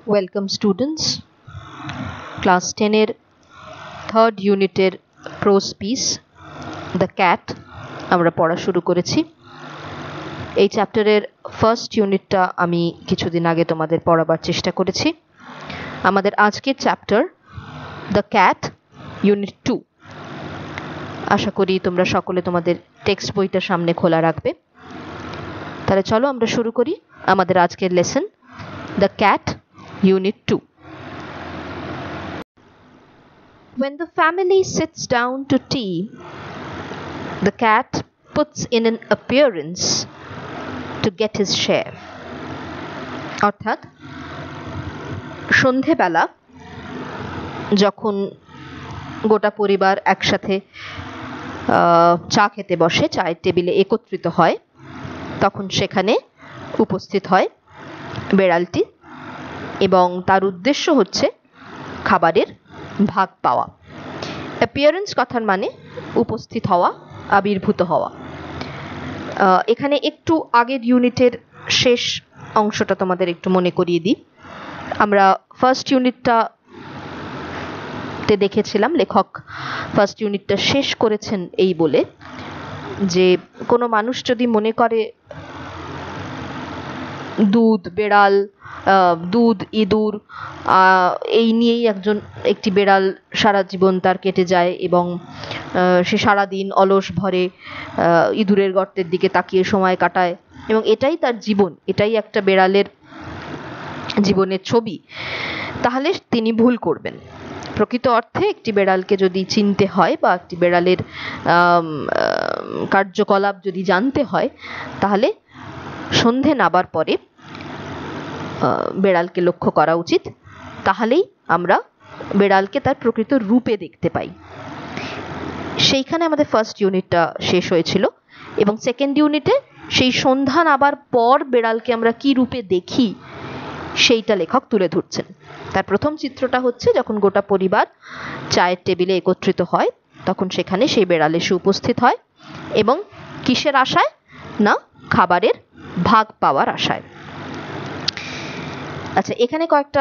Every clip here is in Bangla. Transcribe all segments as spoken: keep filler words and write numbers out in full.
ওয়েলকাম স্টুডেন্টস, ক্লাস টেনের থার্ড ইউনিটের প্রোজ পিস দ্য ক্যাট আমরা পড়া শুরু করেছি। এই চ্যাপ্টারের ফার্স্ট ইউনিটটা আমি কিছুদিন আগে তোমাদের পড়াবার চেষ্টা করেছি। আমাদের আজকের chapter the cat unit two. আশা করি তোমরা সকলে তোমাদের টেক্সট বইটা সামনে খোলা রাখবে। তাহলে চলো আমরা শুরু করি আমাদের আজকের lesson the cat Unit two. When the family sits down to tea, the cat puts in an appearance to get his share. অর্থাৎ সন্ধেবেলা যখন গোটা পরিবার একসাথে চা খেতে বসে, চায়ের টেবিলে একত্রিত হয়, তখন সেখানে উপস্থিত হয় বেড়ালটি এবং তার উদ্দেশ্য হচ্ছে খাবারের ভাগ পাওয়া। অ্যাপিয়ারেন্স কথার মানে উপস্থিত হওয়া, আবির্ভূত হওয়া। এখানে একটু আগের ইউনিটের শেষ অংশটা তোমাদের একটু মনে করিয়ে দিই। আমরা ফার্স্ট ইউনিটটাতে দেখেছিলাম লেখক ফার্স্ট ইউনিটটা শেষ করেছেন এই বলে যে কোনো মানুষ যদি মনে করে দুধ, বেড়াল, দুধ, ইঁদুর এই নিয়েই একজন একটি বেড়াল সারা জীবন তার কেটে যায় এবং সে সারাদিন অলস ভরে ইঁদুরের গর্তের দিকে তাকিয়ে সময় কাটায় এবং এটাই তার জীবন, এটাই একটা বেড়ালের জীবনের ছবি, তাহলে তিনি ভুল করবেন। প্রকৃত অর্থে একটি বেড়ালকে যদি চিনতে হয় বা একটি বেড়ালের কার্যকলাপ যদি জানতে হয়, তাহলে সন্ধে নাবার পরে বেড়ালকে লক্ষ্য করা উচিত। তাহলেই আমরা বেড়ালকে তার প্রকৃত রূপে দেখতে পাই। সেইখানে আমাদের ফার্স্ট ইউনিটটা শেষ হয়েছিল এবং সেকেন্ড ইউনিটে সেই সন্ধ্যা নাবার পর বেড়ালকে আমরা কি রূপে দেখি সেইটা লেখক তুলে ধরছেন। তার প্রথম চিত্রটা হচ্ছে যখন গোটা পরিবার চায়ের টেবিলে একত্রিত হয়, তখন সেখানে সেই বেড়াল এসে উপস্থিত হয় এবং কিসের আশায়? না, খাবারের ভাগ পাওয়ার আশায়। আচ্ছা, এখানে কয়েকটা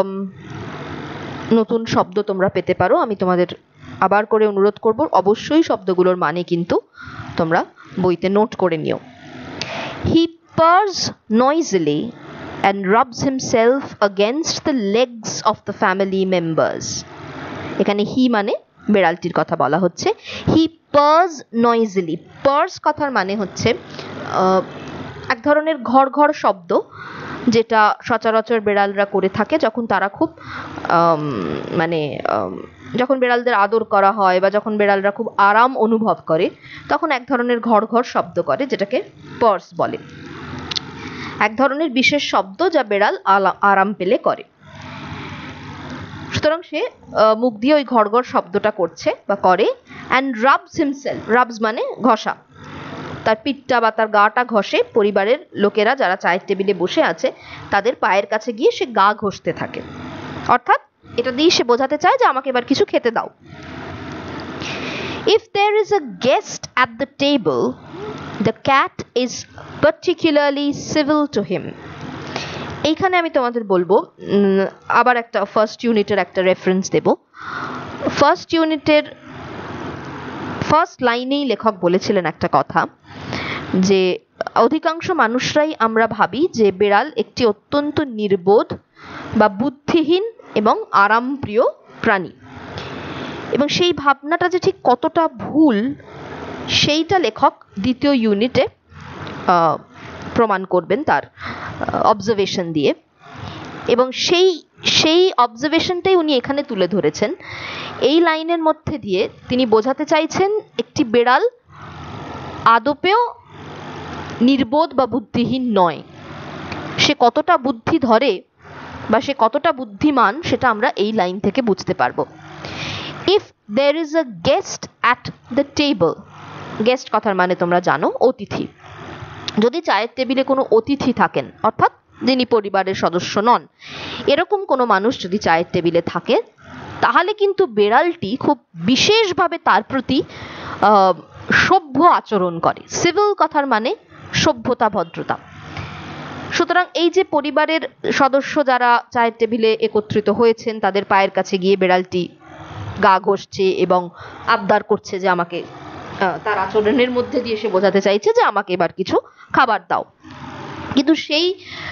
নতুন শব্দ তোমরা পেতে পারো। আমি তোমাদের আবার করে অনুরোধ করব, অবশ্যই শব্দগুলোর মানে কিন্তু তোমরা বইতে নোট করে নিও। He purrs noisily and rubs himself against the legs of the family members. এখানে হি মানে বেড়ালটির কথা বলা হচ্ছে। He purrs noisily. Purrs কথার মানে হচ্ছে এক ধরনের ঘর ঘর শব্দ, যেটা সচরাচর বেড়ালরা করে থাকে যখন তারা খুব মানে যখন বেড়ালদের আদর করা হয় বা যখন বেড়ালরা খুব আরাম অনুভব করে, তখন এক ধরনের ঘর ঘর শব্দ করে, যেটাকে পার্স বলে। এক ধরনের বিশেষ শব্দ যা বেড়াল আরাম পেলে করে। সুতরাং সে মুখ দিয়ে ওই ঘর ঘর শব্দটা করছে বা করে। অ্যান্ড রাবস হিমসেলফ, রাবস মানে ঘষা, তার পিঠটা বা তার গাটা ঘষে। পরিবারের লোকেরা যারা চায়ের টেবিলে বসে আছে তাদের পায়ের কাছে গিয়ে সে গা ঘষতে থাকে। অর্থাৎ এটা দিয়ে সে বোঝাতে চায় যে আমাকে এবার কিছু খেতে দাও। If there is a guest at the table, the cat is particularly civil to him. এইখানে আমি তোমাদের বলবো, আবার একটা ফার্স্ট ইউনিটের একটা রেফারেন্স দেব। ফার্স্ট ইউনিটের ফার্স্ট লাইনেই লেখক বলেছিলেন একটা কথা, যে অধিকাংশ মানুষরাই আমরা ভাবি যে বেড়াল একটি অত্যন্ত নির্বোধ বা বুদ্ধিহীন এবং আরামপ্রিয় প্রাণী, এবং সেই ভাবনাটা যে ঠিক কতটা ভুল সেইটা লেখক দ্বিতীয় ইউনিটে প্রমাণ করবেন তার অবজারভেশন দিয়ে, এবং সেই সেই অবজারভেশনটাই উনি এখানে তুলে ধরেছেন। এই লাইনের মধ্যে দিয়ে তিনি বোঝাতে চাইছেন একটি বেড়াল আদপেও নির্বোধ বা বুদ্ধিহীন নয়। সে কতটা বুদ্ধি ধরে বা সে কতটা বুদ্ধিমান সেটা আমরা এই লাইন থেকে বুঝতে পারবো। If there is a guest at the table, guest কথার মানে তোমরা জানো অতিথি। যদি চায়ের টেবিলে কোনো অতিথি থাকেন, অর্থাৎ যিনি পরিবারের সদস্য নন, এরকম কোনো মানুষ যদি চায়ের টেবিলে থাকে, তাহলে কিন্তু বেড়ালটি খুব বিশেষভাবে তার প্রতি সভ্য আচরণ করে। সিভিল কথার মানে সভ্যতা, ভদ্রতা। সুতরাং এই যে পরিবারের সদস্য যারা চায়ের টেবিলে একত্রিত হয়েছেন তাদের পায়ের কাছে গিয়ে বেড়ালটি গা ঘষছে এবং আবদার করছে যে আমাকে, তার আচরণের মধ্যে দিয়ে সে বোঝাতে চাইছে যে আমাকে এবার কিছু খাবার দাও। কিন্তু সেই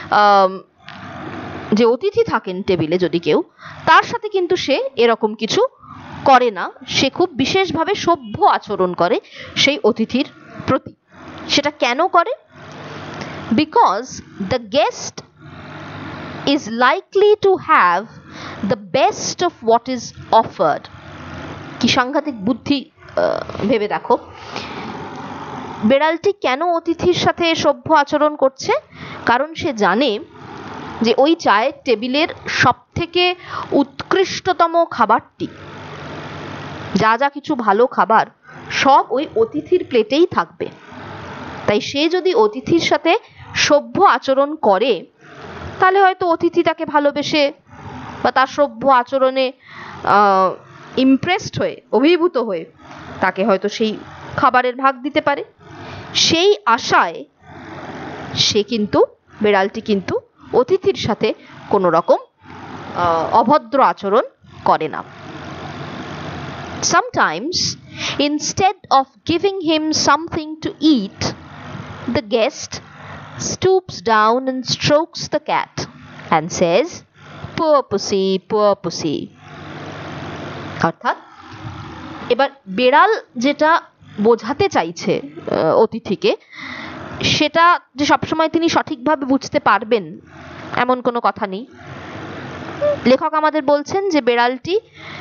যে অতিথি থাকেন টেবিলে যদি কেউ, তার সাথে কিন্তু সে এরকম কিছু করে না, সে খুব বিশেষভাবে সভ্য আচরণ করে সেই অতিথির প্রতি। সেটা কেন করে? Because the guest is likely to have the best of what is offered. কি সাংঘাতিক বুদ্ধি ভেবে দেখো। বেড়ালটি কেন অতিথির সাথে সভ্য আচরণ করছে? কারণ সে জানে যে ওই চায়ের টেবিলের সব থেকে উৎকৃষ্টতম খাবারটি, যা যা কিছু ভালো খাবার সব ওই অতিথির প্লেটেই থাকবে। তাই সে যদি অতিথির সাথে সভ্য আচরণ করে তাহলে হয়তো অতিথি তাকে ভালোবেসে বা তার সভ্য আচরণে ইমপ্রেসড হয়ে, অভিভূত হয়ে তাকে হয়তো সেই খাবারের ভাগ দিতে পারে। সেই আশায় সে কিন্তু, বেড়ালটি কিন্তু অতিথির সাথে কোনো রকম অভদ্র আচরণ করে না। Sometimes, instead of giving him something to eat, the guest stoops down and strokes the cat and says, "Poor pussy, poor pussy." অর্থাৎ এবার বেড়াল যেটা বোঝাতে চাইছে অতিথিকে, সেটা যে সবসময় তিনি সঠিকভাবে বুঝতে পারবেন এমন কোনো কথা নেই। লেখক আমাদের বলছেন যে বেড়ালটি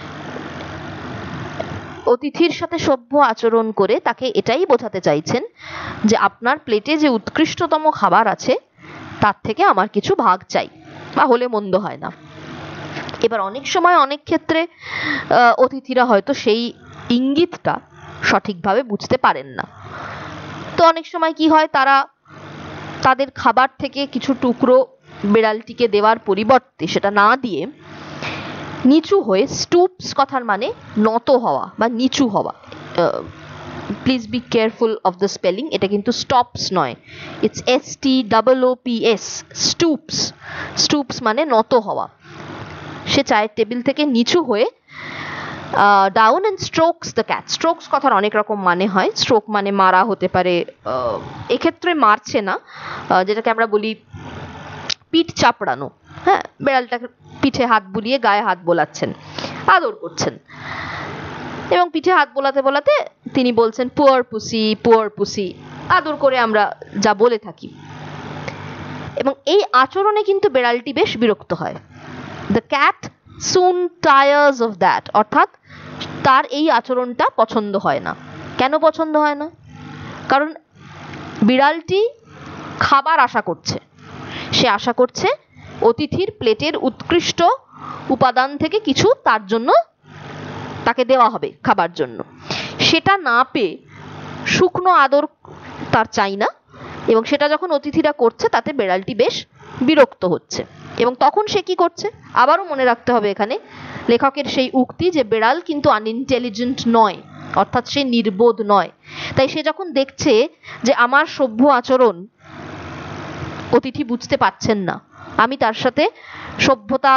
অতিথির সাথে সভ্য আচরণ করে তাকে এটাই বোঝাতে চাইছেন যে আপনার প্লেটে যে উৎকৃষ্টতম খাবার আছে তার থেকে আমার কিছু ভাগ চাই, বা হলে মন্দ হয় না। এবার অনেক সময় অনেক ক্ষেত্রে অতিথিরা হয়তো সেই ইঙ্গিতটা সঠিকভাবে বুঝতে পারেন না। তো অনেক সময় কি হয়, তারা তাদের খাবার থেকে কিছু টুকরো বেড়ালটিকে দেওয়ার পরিবর্তে সেটা না দিয়ে নিচু হয়ে, স্টুপস কথার মানে নত হওয়া বা নিচু হওয়া, please be careful of the spelling, এটা কিন্তু স্টপস নয়, it's S T double O P S, stoops. Stoops মানে নত হওয়া। সে চায়ের টেবিল থেকে নিচু হয়ে down and strokes the cat. Strokes কথার অনেক রকম মানে হয়। স্ট্রোক মানে মারা হতে পারে, এক্ষেত্রে মারছে না, যেটাকে আমরা বলি পিঠ চাপড়ানো। হ্যাঁ, বেড়ালটাকে পিঠে হাত বুলিয়ে গায়ে হাত বোলাচ্ছেন, আদর করছেন, এবং পিঠে হাত বোলাতে বোলাতে তিনি বলছেন পুয়ার পুসি, পুয়ার পুসি, আদর করে আমরা যা বলে থাকি। এবং এই আচরণে কিন্তু বেড়ালটি বেশ বিরক্ত হয়। The cat soon tires of that, অর্থাৎ তার এই আচরণটা পছন্দ হয় না। কেন পছন্দ হয় না? কারণ বিড়ালটি খাবার আশা করছে, সে আশা করছে অতিথির প্লেটের উৎকৃষ্ট উপাদান থেকে কিছু তার জন্য, তাকে দেওয়া হবে খাবার জন্য। সেটা না পেয়ে শুকনো আদর তার চাই না, এবং সেটা যখন অতিথিরা করছে তাতে বেড়ালটি বেশ বিরক্ত হচ্ছে। এবং তখন সে কি করছে? আবারও মনে রাখতে হবে এখানে লেখকের সেই উক্তি যে বেড়াল কিন্তু আনইন্টেলিজেন্ট নয়, অর্থাৎ সে নির্বোধ নয়। তাই সে যখন দেখছে যে আমার সভ্য আচরণ অতিথি বুঝতে পারছেন না, আমি তার সাথে সভ্যতা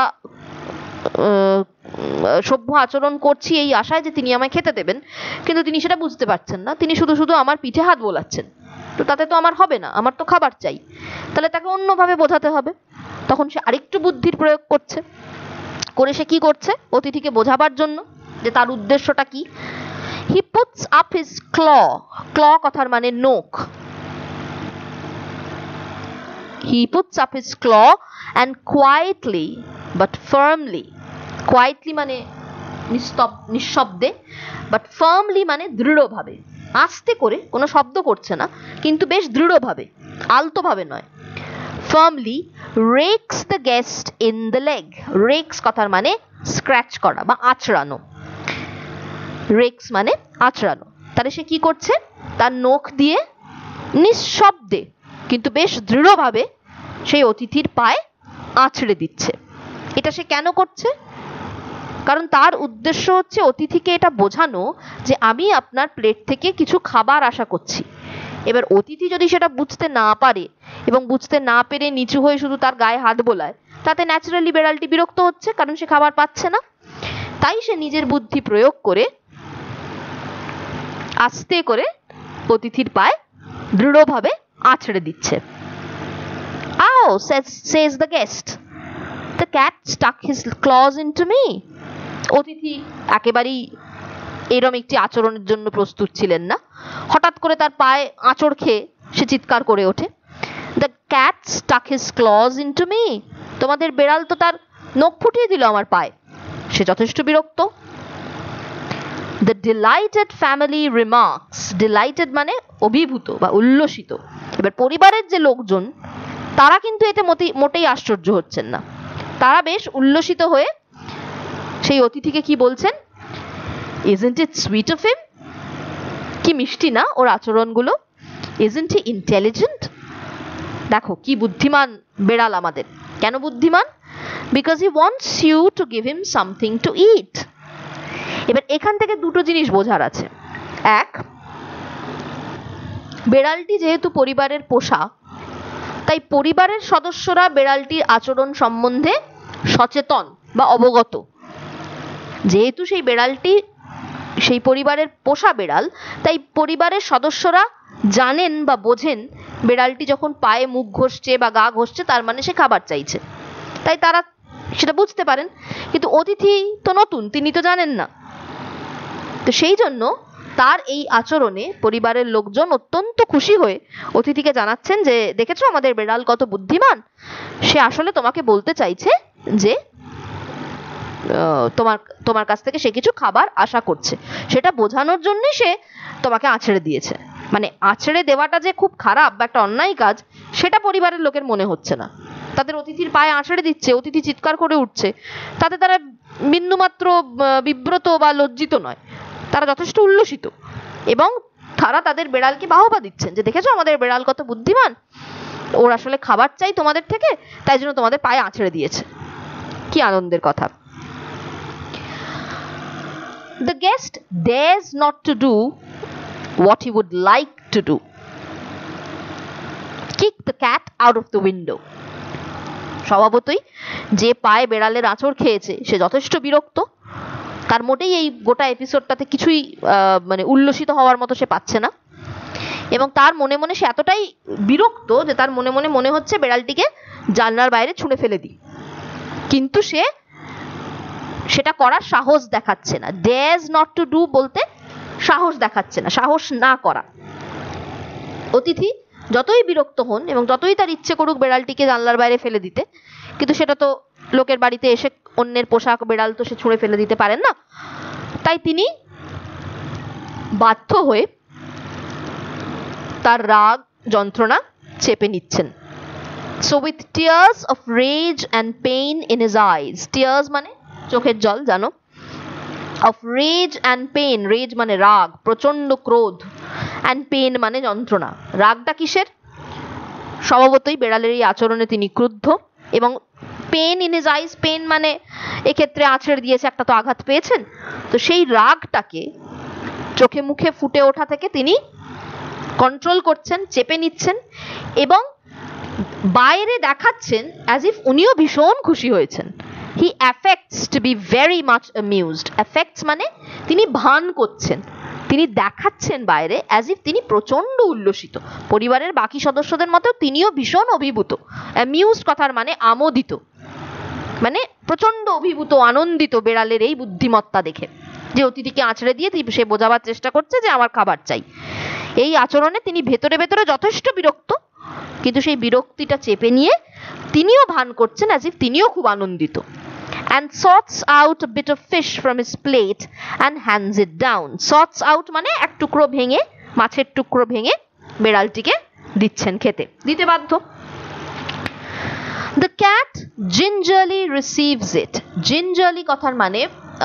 সভ্য আচরণ করছি এই আশায় যে তিনি আমায় খেতে দেবেন, কিন্তু তিনি সেটা বুঝতে পারছেন না, তিনি শুধু শুধু আমার পিঠে হাত বোলাচ্ছেন, তো তাতে তো আমার হবে না, আমার তো খাবার চাই। তাহলে তাকে অন্যভাবে বোঝাতে হবে। তখন সে আরেকটু বুদ্ধির প্রয়োগ করছে, করে সে কি করছে? অতিথিকে বোঝাবার জন্য যে তার উদ্দেশ্যটা কি, he puts up his claw. Claw কথার মানে নোখ। He puts up his claw and quietly but firmly. Quietly মানে নিঃশব্দে, বাট ফার্মলি মানে দৃঢ়ভাবে। আস্তে করে, কোনো শব্দ করছে না, কিন্তু বেশ দৃঢ়ভাবে, আলতোভাবে নয়। firmly rakes the guest in the leg. rakes কথার মানে স্ক্র্যাচ করা বা আঁচড়ানো। rakes মানে আঁচড়ানো। তাহলে সে কি করছে? তার নখ দিয়ে নিঃশব্দে কিন্তু বেশ দৃঢ়ভাবে সেই অতিথির পায়ে আঁচড়ে দিচ্ছে। এটা সে কেন করছে? কারণ তার উদ্দেশ্য হচ্ছে অতিথিকে এটা বোঝানো যে আমি আপনার প্লেট থেকে কিছু খাবার আশা করছি। এবার অতিথি যদি সেটা বুঝতে না পারে এবং বুঝতে না পেরে নিচু হয়ে শুধু তার গায়ে হাত বোলায়, তাতে ন্যাচারালি বেড়ালটি বিরক্ত হচ্ছে, কারণ সে খাবার পাচ্ছে না। তাই সে নিজের বুদ্ধি প্রয়োগ করে আস্তে করে অতিথির পায়ে দৃঢ়ভাবে আছড়ে দিচ্ছে। "Ow," says, says the guest. "The cat stuck his claws into me." অতিথি একেবারেই এরম একটি আচরণের জন্য প্রস্তুত ছিলেন না। হঠাৎ করে তার পায়ে আঁচড় খেয়ে সে চিৎকার করে ওঠে, "The cat stuck his claws into me." তোমাদের বেড়াল তো তার নখ ফুটিয়ে দিল আমার পায়ে। সে যথেষ্ট বিরক্ত। The delighted family remarks. Delighted মানে অভিভূত বা উল্লসিত। এবার পরিবারের যে লোকজন তারা কিন্তু এতে মোটেই আশ্চর্য হচ্ছেন না। তারা বেশ উল্লসিত হয়ে সেই অতিথিকে কি বলছেন? "Isn't it sweet of him?" কি মিষ্টি না ওর আচরণগুলো। "Isn't he intelligent?" দেখো কি বুদ্ধিমান বেড়াল আমাদের। কেন বুদ্ধিমান? Because he wants you to give him something to eat. এবার এখান থেকে দুটো জিনিস বোঝার আছে। এক, বেড়ালটি যেহেতু পরিবারের পোষা, তাই পরিবারের সদস্যরা বেড়ালটির আচরণ সম্বন্ধে সচেতন বা অবগত। যেহেতু সেই বেড়ালটি সেই পরিবারের পোষা বেড়াল, তাই পরিবারের সদস্যরা জানেন বা বোঝেন বেড়ালটি যখন পায়ে মুখ ঘষছে বা গা ঘষছে তার মানে সে খাবার চাইছে, তাই তারা সেটা বুঝতে পারেন। কিন্তু অতিথি তো নতুন, তিনি তো জানেন না। তো সেই জন্য তার এই আচরণে পরিবারের লোকজন অত্যন্ত খুশি হয়ে অতিথিকে জানাচ্ছেন যে, "দেখেছো আমাদের বেড়াল কত বুদ্ধিমান, সে আসলে তোমাকে বলতে চাইছে যে তোমার তোমার কাছ থেকে সে কিছু খাবার আশা করছে, সেটা বোঝানোর জন্যই সে তোমাকে আছড়ে দিয়েছে।" মানে আছড়ে দেওয়াটা যে খুব খারাপ বা একটা অন্যায় কাজ সেটা পরিবারের লোকের মনে হচ্ছে না। তাদের অতিথির পায়ে আছড়ে দিচ্ছে, অতিথি চিৎকার করে উঠছে, তাতে তারা বিন্দুমাত্র বিব্রত বা লজ্জিত নয়, তারা যথেষ্ট উল্লসিত এবং তারা তাদের বেড়ালকে বাহবা দিচ্ছেন যে, "দেখেছো আমাদের বেড়াল কত বুদ্ধিমান, ওর আসলে খাবার চাই তোমাদের থেকে, তাই জন্য তোমাদের পায়ে আছড়ে দিয়েছে।" কি আনন্দের কথা। The guest dares not to do what he would like to do. Kick the cat out of the window. স্বভাবতই যে পায়ে বেড়ালের আঁচড় খেয়েছে সে যথেষ্ট বিরক্ত। তার মোটেই এই গোটা এপিসোডটাতে কিছুই মানে উল্লসিত হওয়ার মতো সে পাচ্ছে না, এবং তার মনে মনে সে এতটাই বিরক্ত যে তার মনে মনে মনে হচ্ছে বেড়ালটিকে জানলার বাইরে ছুঁড়ে ফেলে দিই, কিন্তু সে সেটা করার সাহস দেখাচ্ছে না। ডেয়ার্স নট টু ডু বলতে সাহস দেখাচ্ছে না, সাহস না করা। অতিথি যতই বিরক্ত হন এবং যতই তার ইচ্ছে করুক বেড়ালটিকে জানলার বাইরে ফেলে দিতে, কিন্তু সেটা তো লোকের বাড়িতে এসে অন্যের পোশাক বেড়াল তো সে ছুঁড়ে ফেলে দিতে পারেন না, তাই তিনি বাধ্য হয়ে তার রাগ যন্ত্রণা চেপে নিচ্ছেন। So with tears of rage and pain in his eyes, tears মানে চোখের জল জানো, of rage and pain, rage মানে রাগ, প্রচন্ড ক্রোধ, and pain মানে যন্ত্রণা। রাগটা কিসের? স্বভাবতই বেড়ালের এই আচরণে তিনি ক্রুদ্ধ, এবং pen in his eyes, pen মানে এক্ষেত্রে আছড়ে দিয়েছে, একটা তো আঘাত পেয়েছেন, তো সেই রাগটাকে চোখে মুখে ফুটে ওঠা থেকে তিনি কন্ট্রোল করছেন, চেপে নিচ্ছেন এবং বাইরে দেখাচ্ছেন অ্যাজ ইফ উনিও ভীষণ খুশি হয়েছেন। He affects to be very much amused. Affects মানে তিনি ভান করছেন, তিনি দেখাচ্ছেন বাইরে অ্যাজ ইফ তিনি প্রচন্ড উল্লসিত। পরিবারের বাকি সদস্যদের মতো তিনিও ভীষণ অভিভূত। অ্যামিউজড কথার মানে আমোদিত, মানে প্রচন্ড অভিভূত, আনন্দিত বেড়ালের এই বুদ্ধিমত্তা দেখে, যে অতিথিকে আছড়ে দিয়ে সে বোঝাবার চেষ্টা করছে যে আমার খাবার চাই। এই আচরণে তিনি ভেতরে ভেতরে যথেষ্ট বিরক্ত, কিন্তু সেই বিরক্তিটা চেপে নিয়ে তিনিও ভান করছেন অ্যাজ ইফ তিনিও খুব আনন্দিত। And sorts out a bit of fish from his plate and hands it down. Sorts out মানে এক টুকরো ভেঙে, মাছের টুকরো ভেঙে বেড়ালটিকে দিচ্ছেন খেতে, দিতে বাধ্য। The cat gingerly receives it. Gingerly কথার মানে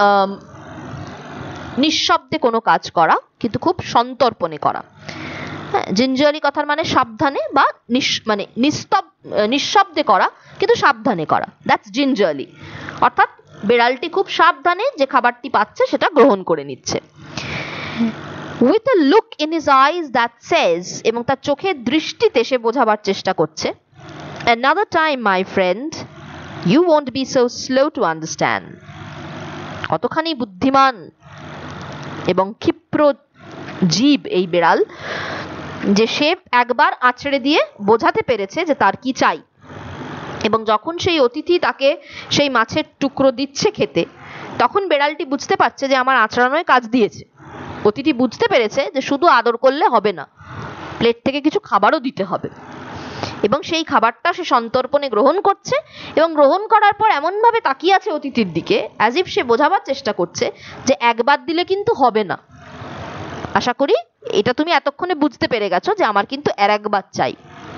নিঃশব্দে কোনো কাজ করা, কিন্তু খুব সন্তর্পণে করা। হ্যাঁ, জিঞ্জারি কথার মানে সাবধানে বা মানে নিস্তব নিঃশব্দে করা, কিন্তু সাবধানে করা। দ্যাটস জিঞ্জারলি, অর্থাৎ বেড়ালটি খুব সাবধানে যে খাবারটি পাচ্ছে সেটা গ্রহণ করে নিচ্ছে। with a look in his eyes that says, এবং তার চোখের দৃষ্টিতে সে বোঝাবার চেষ্টা করছে, another time my friend, you won't be so slow to understand. কতখানি বুদ্ধিমান এবং ক্ষিপ্র জীব এই বিড়াল, যে সে একবার আছড়ে দিয়ে বোঝাতে পেরেছে যে তার কি চাই। এবং যখন সেই অতিথি তাকে সেই মাছের টুকরো দিচ্ছে খেতে, তখন বেড়ালটি বুঝতে পারছে যে আমার আঁচড়ানোয় কাজ দিয়েছে। অতিথি বুঝতে পেরেছে যে শুধু আদর করলে হবে না, প্লেট থেকে কিছু খাবারও দিতে হবে। এবং সেই খাবারটা সে সন্তর্পণে গ্রহণ করছে, এবং গ্রহণ করার পর এমনভাবে তাকিয়ে আছে অতিথির দিকে, অ্যাজ ইফ সে বোঝাবার চেষ্টা করছে যে একবার দিলে কিন্তু হবে না। আশা করি এটা তুমি এতক্ষণে বুঝতে পেরে গেছো যে আমার কিন্তু আর একবার চাই।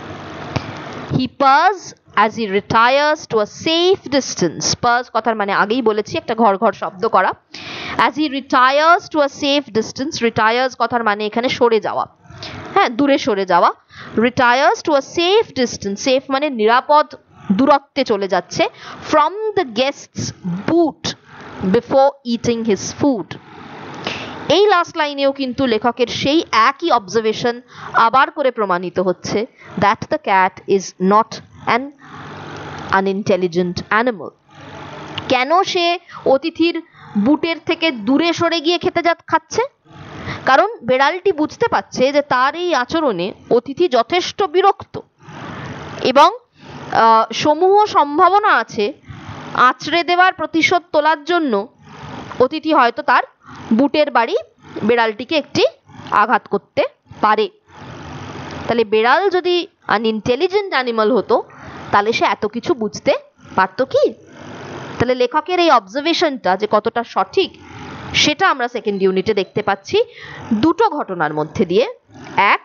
He purrs as he retires to a safe distance. Purrs কথার মানে আগেই বলেছি, একটা ঘর ঘর শব্দ করা। As he retires to a safe distance, retires কথার মানে এখানে সরে যাওয়া, হ্যাঁ, দূরে সরে যাওয়া। Retires to a safe distance, safe মানে নিরাপদ দূরত্বে চলে যাচ্ছে, from the guest's boot before eating his food. এই লাস্ট লাইনেও কিন্তু লেখকের সেই একই অবজারভেশন আবার করে প্রমাণিত হচ্ছে, that the cat is not an unintelligent animal. কেন সে অতিথির বুটের থেকে দূরে সরে গিয়ে খেতে যা খাচ্ছে? কারণ বেড়ালটি বুঝতে পারছে যে তার এই আচরণে অতিথি যথেষ্ট বিরক্ত, এবং সমূহ সম্ভাবনা আছে আঁচড়ে দেওয়ার প্রতিশোধ তোলার জন্য অতিথি হয়তো তার বুটের বাড়ি বেড়ালটিকে একটি আঘাত করতে পারে। তাহলে বেড়াল যদি আনইন্টেলিজেন্ট অ্যানিমাল হতো, তাহলে সে এত কিছু বুঝতে পারতো কি? তাহলে লেখকের এই অবজারভেশনটা যে কতটা সঠিক, সেটা আমরা সেকেন্ড ইউনিটে দেখতে পাচ্ছি দুটো ঘটনার মধ্যে দিয়ে। এক,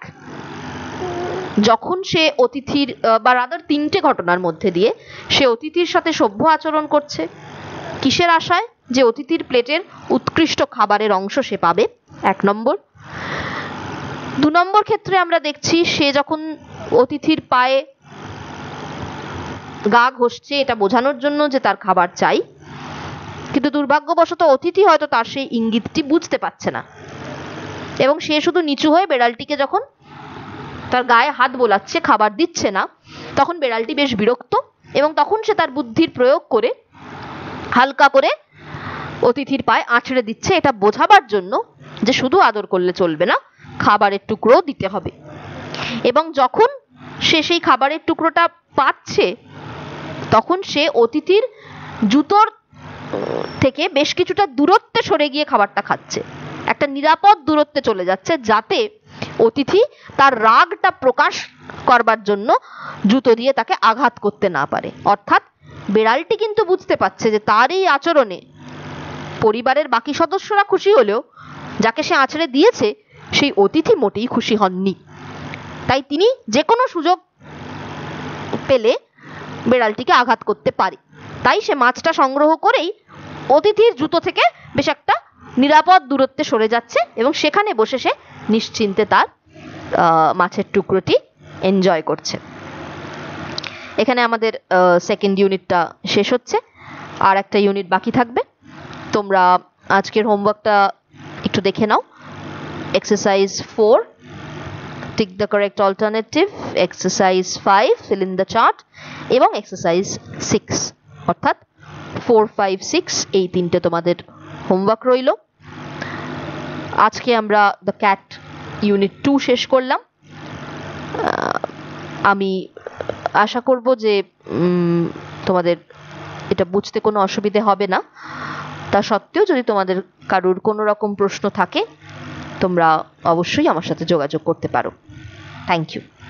যখন সে অতিথির বা রাদার তিনটে ঘটনার মধ্যে দিয়ে সে অতিথির সাথে সভ্য আচরণ করছে, কিসের আশায়? যে অতিথির প্লেটের উৎকৃষ্ট খাবারের অংশ সে পাবে, এক নম্বর। দু নম্বর ক্ষেত্রে আমরা দেখছি সে যখন অতিথির পায়ে গা ঘষছে এটা বোঝানোর জন্য যে তার খাবার চাই, কিন্তু দুর্ভাগ্যবশত অতিথি হয়তো তার সেই ইঙ্গিতটি বুঝতে পারছে না, এবং সে শুধু নিচু হয়ে বেড়ালটিকে যখন তার গায়ে হাত বোলাচ্ছে, খাবার দিচ্ছে না, তখন বেড়ালটি বেশ বিরক্ত, এবং তখন সে তার বুদ্ধির প্রয়োগ করে হালকা করে অতিথির পায়ে আঁচড়ে দিচ্ছে, এটা বোঝাবার জন্য যে শুধু আদর করলে চলবে না, খাবারের টুকরো দিতে হবে। এবং যখন সে সেই খাবারের টুকরোটা পাচ্ছে, তখন সে অতিথির জুতোর থেকে বেশ কিছুটা দূরত্বে সরে গিয়ে খাবারটা খাচ্ছে, একটা নিরাপদ দূরত্বে চলে যাচ্ছে, যাতে অতিথি তার রাগটা প্রকাশ করবার জন্য জুতো দিয়ে তাকে আঘাত করতে না পারে। অর্থাৎ বেড়ালটি কিন্তু বুঝতে পারছে যে তার এই আচরণে পরিবারের বাকি সদস্যরা খুশি হলেও যাকে সে আঁচড়ে দিয়েছে সেই অতিথি মোটেই খুশি হননি। তাই তিনি যে কোনো সুযোগ পেলে বেড়ালটিকে আঘাত করতে পারে। তাই সে মাছটা সংগ্রহ করেই অতিথির জুতো থেকে বেশ একটা নিরাপদ দূরত্বে সরে যাচ্ছে, এবং সেখানে বসে সে নিশ্চিন্তে তার মাছের টুকরোটি এনজয় করছে। এখানে আমাদের সেকেন্ড ইউনিটটা শেষ হচ্ছে, আর একটা ইউনিট বাকি থাকবে। তোমরা আজকের হোমওয়ার্কটা একটু দেখে নাও। Exercise four, tick the correct alternative, exercise five, fill in the chart, এবং এক্সারসাইজ সিক্স, অর্থাৎ ফোর ফাইভ সিক্স এই তিনটে তোমাদের হোমওয়ার্ক রইল। আজকে আমরা দ্য ক্যাট ইউনিট টু শেষ করলাম। আমি আশা করব যে তোমাদের এটা বুঝতে কোনো অসুবিধে হবে না। তা সত্ত্বেও যদি তোমাদের কারোর কোনো রকম প্রশ্ন থাকে, তোমরা অবশ্যই আমার সাথে যোগাযোগ করতে পারো। Thank you.